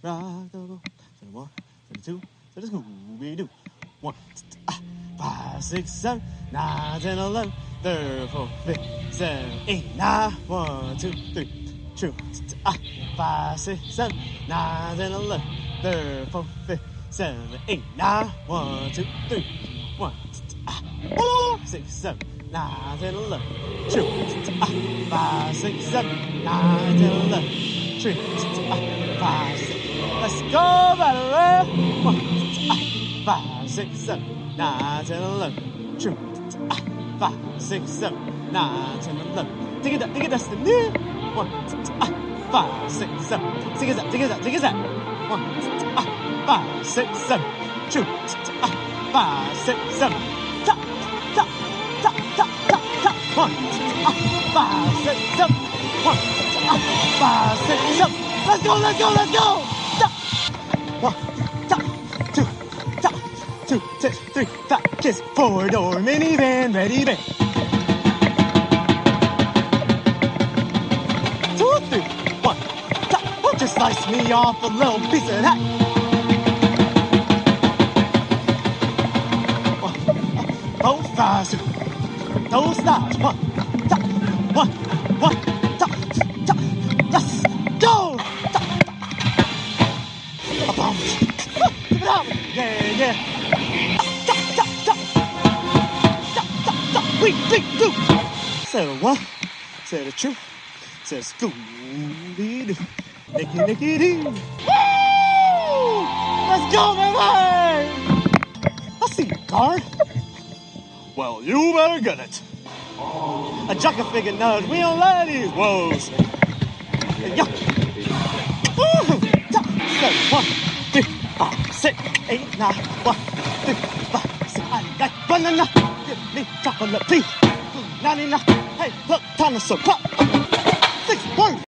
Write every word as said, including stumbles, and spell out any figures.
rock the boat. Thirty-one, thirty-two, thirty Scooby-Doo. One, ah, five, six, seven, nine, ten, eleven, thirty, four, fifty, seven, eight, nine. One, two, three, two, ah, five, six, seven, nine, ten, eleven, thirty, four, fifty, seven, eight, nine. One, two, three, one, ah, oh, six, seven, nine, ten, eleven, two, ah, five, six, seven, nine, ten, eleven, three, ah, five, six. Let's go, battery. One, ah, five, six, seven, nine, ten, eleven, two, ah, five, six, seven, nine, ten, eleven. Take it up, take it up, still. One, ah, five, six, seven. Take it up, take it up, take it up. One, ah, five, six, seven, two, ah, five, six, seven. Top, top, top, top, top, top. One, ah, five, six, seven. One, ah, five, six, seven. Let's go, let's go, let's go. Top, one, top, two, top, two, six, three, five, kiss, four door minivan, ready, bang. Two, three, one, top, oh, just slice me off a little piece of that. One, four, five, six, don't stop. One, top, one, one, top, top, let's go. Top, top, boom, give it up, yeah, yeah. Top, top, top, top, top, top, we, we, do. Say the one, say the truth. Says Scooby-Doo, Nicky, Nicky, Doo. Woo! Let's go, baby! I see you, guard. Well, you better get it. A jockey figure nudge, we don't let these woes. Yeah. Woo! Top, seven, one, three, five, six, eight, nine, one, three, five, six, I got banana. Give me chocolate, please. ninety-nine. Hey, look, time to suck up. Six, one.